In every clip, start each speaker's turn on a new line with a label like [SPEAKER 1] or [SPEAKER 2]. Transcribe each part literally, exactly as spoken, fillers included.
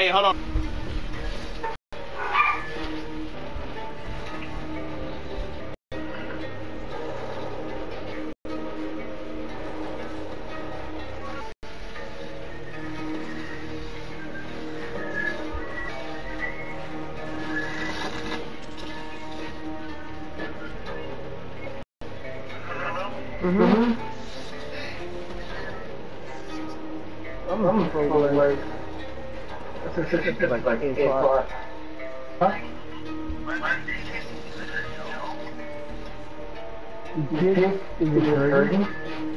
[SPEAKER 1] Hey, hold on.
[SPEAKER 2] Mm-hmm. I'm looking for work. That's a system like, like eight o'clock. Huh? Dick is it hurting?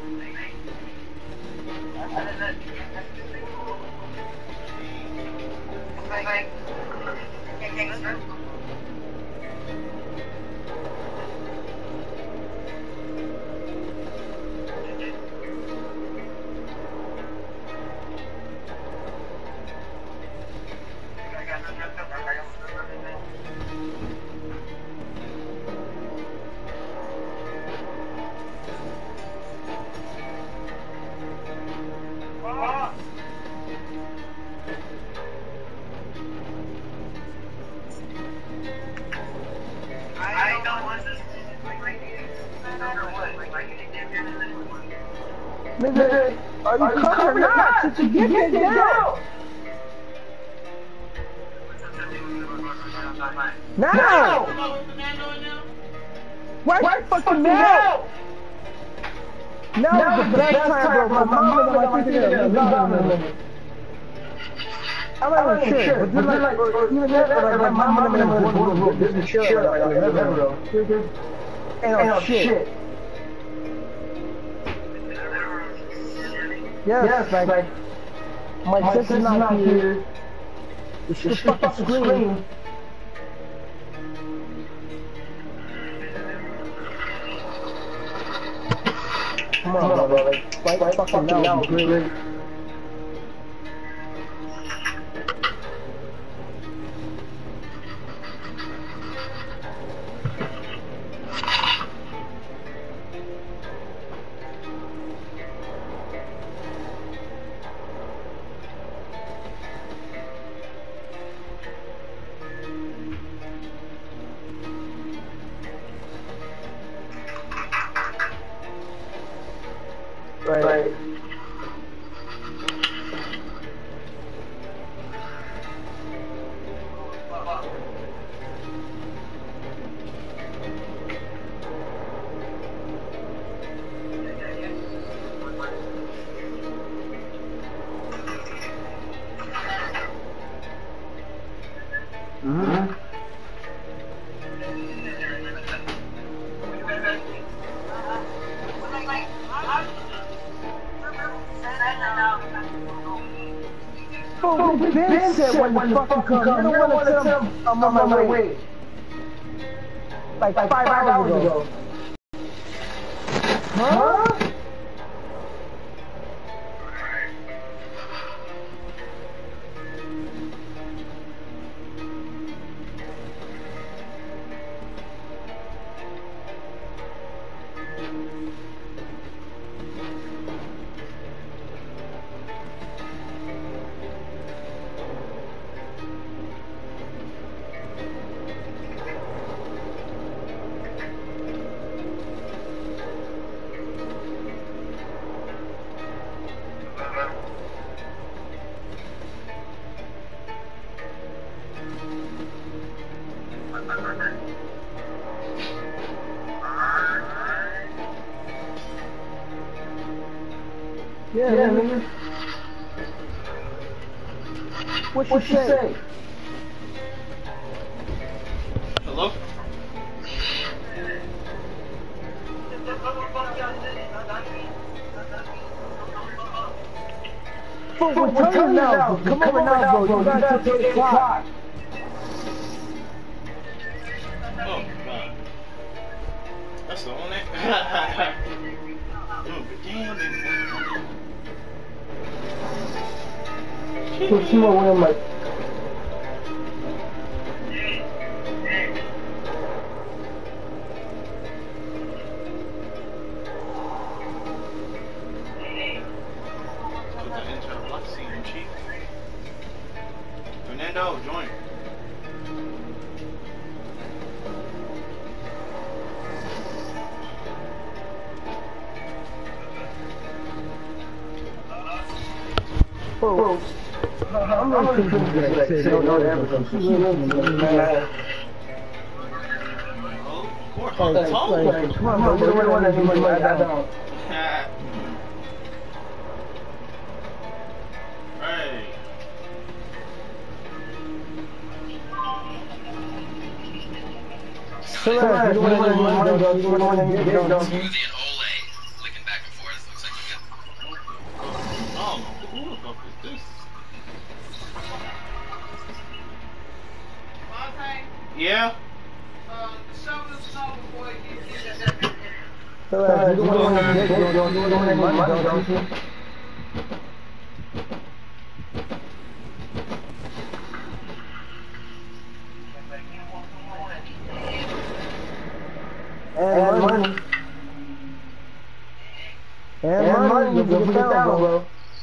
[SPEAKER 2] Nigga, are you, are you coming or not? Since you get it down! Now! now. Why, Why fucking now? Now, now is the best time, bro. My mom and my sister are leaving. I'm not even sure, but just like, even that, like, my mom and them were just to chill, like, I never know. Ain't no shit. Yes, yes, like, like my, my sister's not, not here. here. It's just fucking scream. scream. Come on, Come on bro, like, fight, fight fucking now, great. Right. right. Mm-hmm. Oh, Ben said when the fucking come, come. You don't want to tell him I'm on my way. Like, like five, five hours ago. ago. Huh? Yeah, yeah, nigga. What, what you say? say?
[SPEAKER 1] Hello?
[SPEAKER 2] Bro, we're, we're telling you now. Come, Come over now, bro. bro. You gotta take eight o'clock.
[SPEAKER 1] Oh, God. That's the only... Oh, damn it.
[SPEAKER 2] So see what we're like.
[SPEAKER 1] Put that into a block scene, chief. Mando, join.
[SPEAKER 2] Bro, I'm not going to say no, no, ever. She's really
[SPEAKER 1] Oh, poor
[SPEAKER 2] Like,
[SPEAKER 1] Hunter.
[SPEAKER 2] like, come on, bro, you don't want to give money, I don't.
[SPEAKER 1] Hey.
[SPEAKER 2] Come on, you don't want to give money, bro, you don't want to give money.
[SPEAKER 3] Smoothie and Ole flicking back and forth. Looks like we got.
[SPEAKER 1] Oh, who the fuck is this? Yeah?
[SPEAKER 4] Um, shovel the snow before you get that.
[SPEAKER 2] So, uh, you don't want to give money, bro, you don't want to give money, don't you? And money. And money, you can put it down, bro.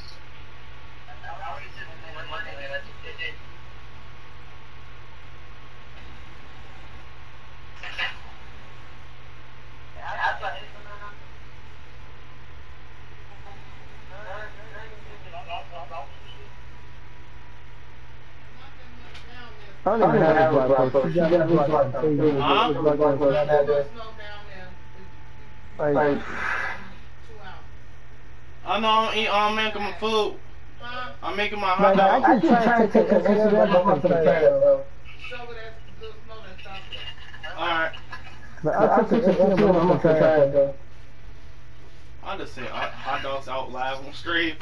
[SPEAKER 2] I don't even have a black post. You got a black post.
[SPEAKER 1] Huh?
[SPEAKER 4] Snow down there.
[SPEAKER 2] Like,
[SPEAKER 1] I know I'm eating, I'm making my food.
[SPEAKER 4] Huh?
[SPEAKER 1] I'm making my hot
[SPEAKER 2] like, I
[SPEAKER 1] dog.
[SPEAKER 2] keep trying to take an Instagram, but I'm not gonna try it, bro.
[SPEAKER 4] Shovel that little snow that's out there.
[SPEAKER 1] Alright.
[SPEAKER 2] But I took an Instagram, but I'm not gonna try it, bro.
[SPEAKER 1] I just said hot hot dogs out live on stream.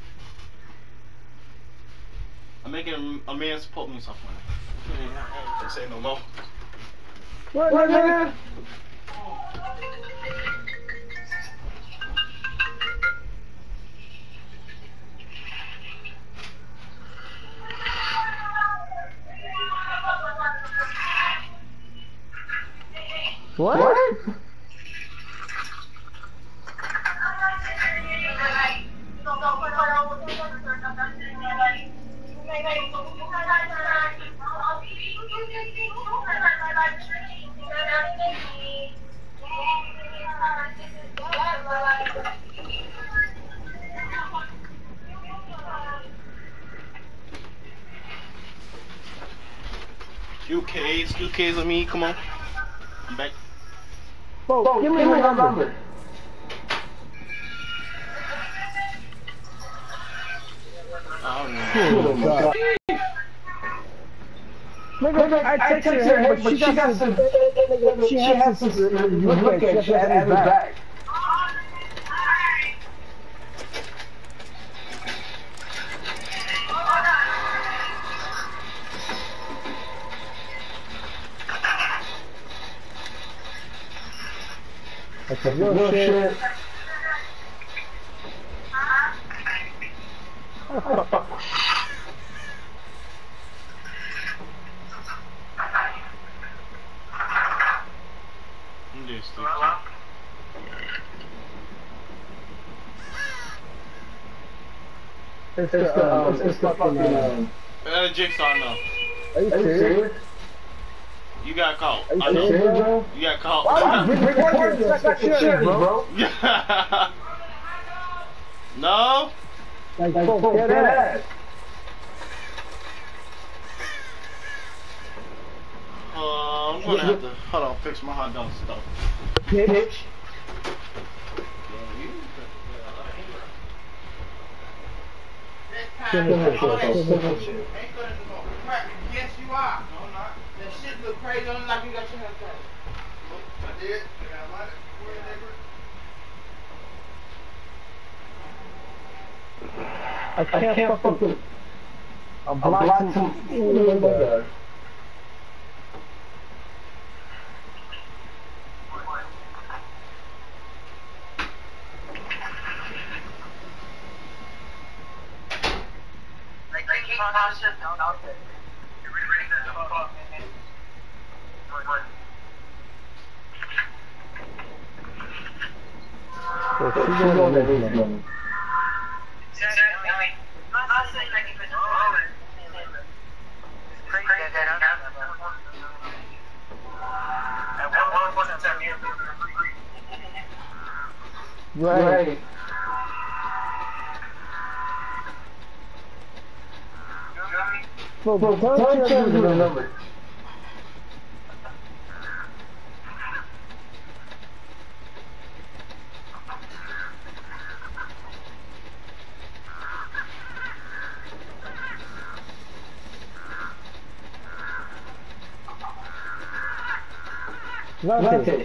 [SPEAKER 1] I'm making a man support me something. I ain't say no more.
[SPEAKER 2] What, nigga? What? What?
[SPEAKER 1] U Ks, U Ks on me, come on. I'm back.
[SPEAKER 2] Bro, Bro, give me your number. number.
[SPEAKER 1] I don't know.
[SPEAKER 2] Nigga, I text her, but she got some. She has some. You look at, she has his back. That's a real, real shit. shit.
[SPEAKER 1] I'm just stupid.
[SPEAKER 2] It's the, um, it's, it's the fucking, um...
[SPEAKER 1] Uh, Jigsaw, no.
[SPEAKER 2] Are you serious?
[SPEAKER 1] You got caught.
[SPEAKER 2] Are you
[SPEAKER 1] I know.
[SPEAKER 2] serious, bro?
[SPEAKER 1] You got caught.
[SPEAKER 2] Why would you record this? That's shit, bro.
[SPEAKER 1] No?
[SPEAKER 2] Like, like fuck that.
[SPEAKER 1] Uh, I'm gonna have to, hold on, fix my hot dog stuff.
[SPEAKER 2] Bitch.
[SPEAKER 4] Ain't gonna do no crap. Yes, you are. No, I'm not. That shit look crazy. Only like you got your hair cut.
[SPEAKER 1] I did. I got
[SPEAKER 2] I can't, I can't fucking... I'm blocking some... So she's going to lose money. Right. Bro, bro, tell him to remember. Levante.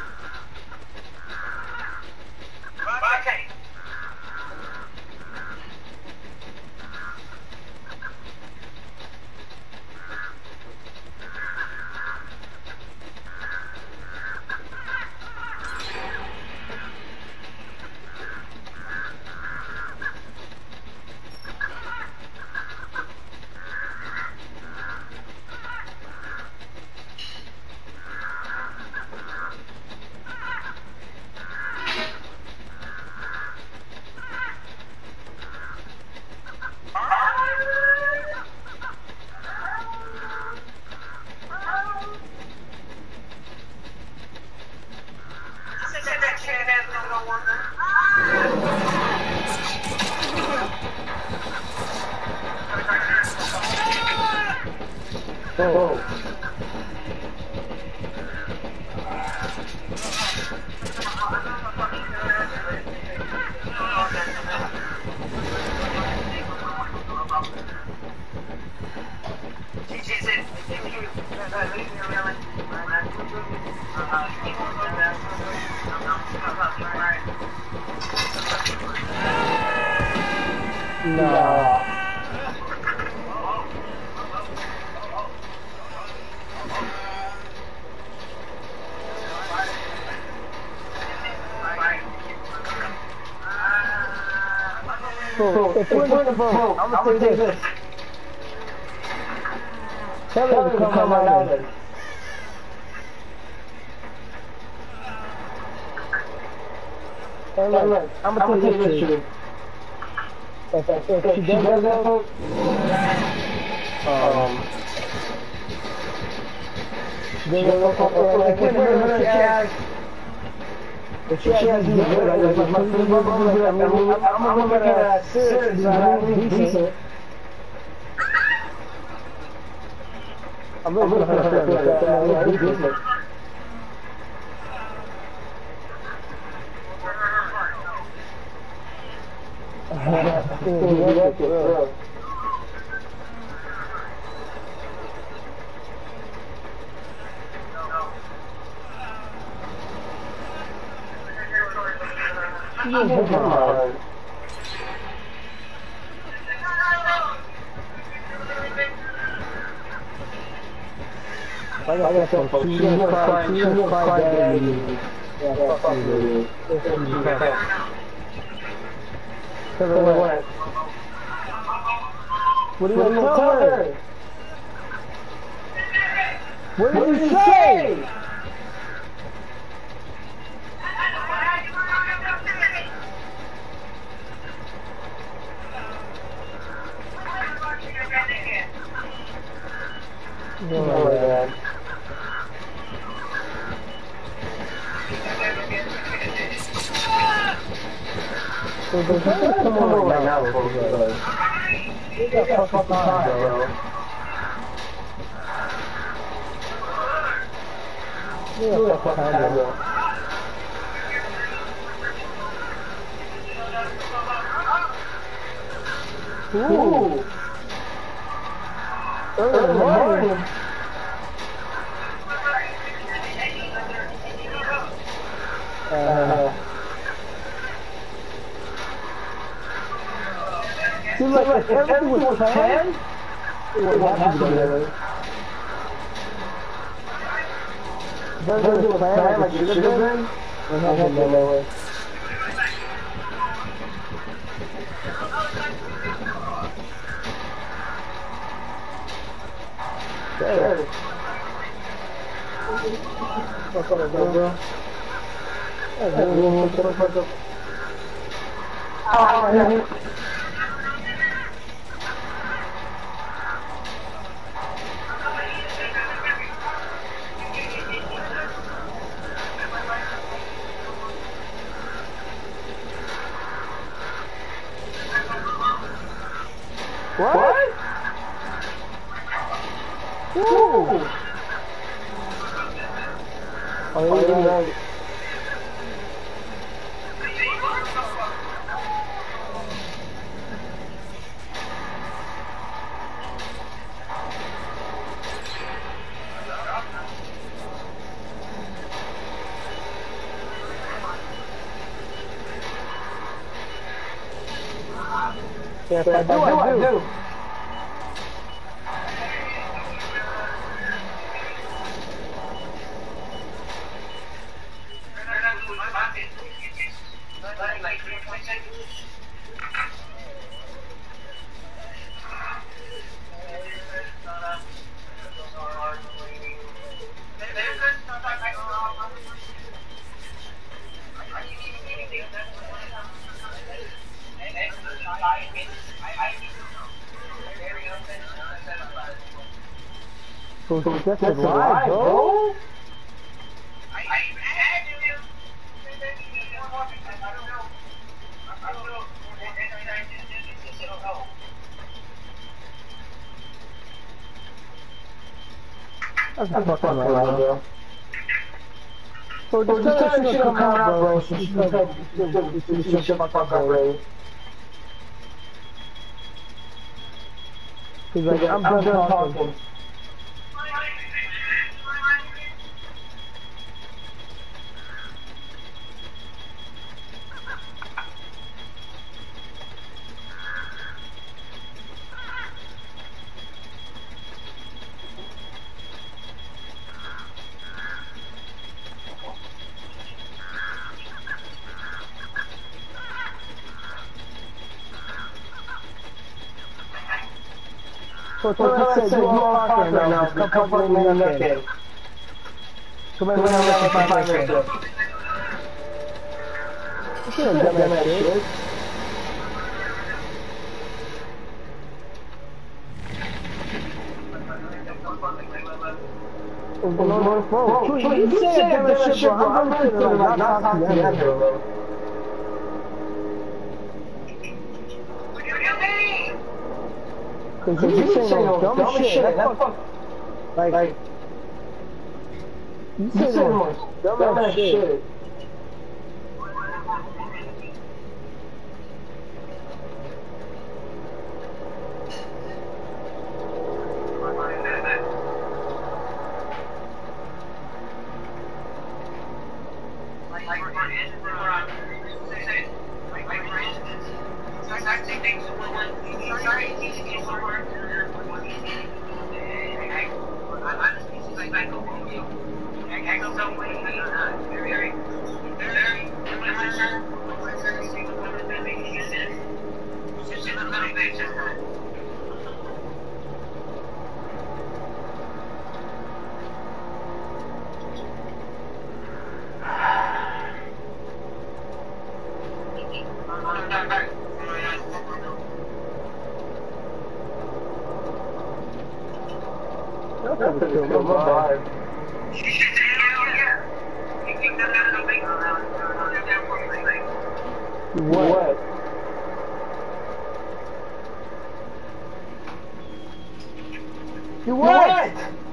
[SPEAKER 2] Oh. No. Bro, if we're in the boat, I'm gonna say this. Tell them to come on island. Hey, look, I'm gonna tell you this to you. If, if, if she does that boat, um, then if we're in the boat, she has, if she has these good, like, like, my food, I'm gonna look at that serious, I'm decent. I'm really gonna hurt her with that, I'm decent. I got some folks. She's gonna cry. She's gonna cry, daddy. Yeah, fuck you, dude. Tell her what? What are you gonna tell her? What did you say? No, man. So the guy is coming over right now, because you got fucking time, bro. You got fucking time, bro. Ooh. Early in the morning. Uh, seems like if everything was planned, it would have to go that way. If everything was planned like it should have been, it would have to go that way. Sure. What's up, bro? Hey, what's up, what's up? Oh, yeah. What? Woo! Oh, yeah, yeah. Yes, I do, I do. So that's, that's a lie, bro. That's not fucking right, bro. So just tell her she don't come out, bro. She should shut my fuck up, bro. Cause like, I'm done talking. So tell her I said, you all talking right now, come come fuck me on that kid. Come in, come in, come find my kid. You should have done that shit. Bro, you said that shit, bro. I'm not gonna like not talking to that girl, bro. Cause you, you say no dumb, dumb shit, shit. That fuck, like, like, you say no dumb, dumb ass shit. shit. That's a good vibe. What? You what?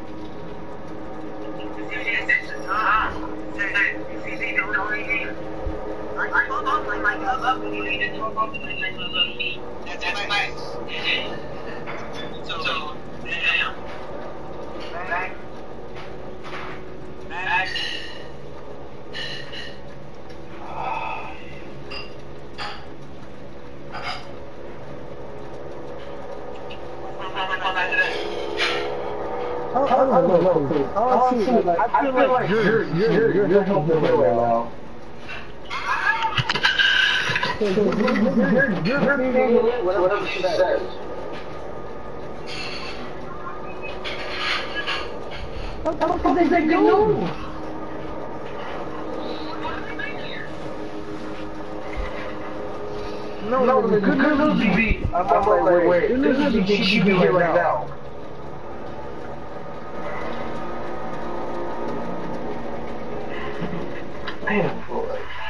[SPEAKER 3] That's nice. So, so, yeah. Back. Back.
[SPEAKER 2] I don't know. I don't see. Like, I feel like you're you're you're you're helping me right now. You're you're you're being whatever she says. What the fuck is they doing? No, no, the good news be. I'm like, wait, wait. This is what she be here right now. Man, boy.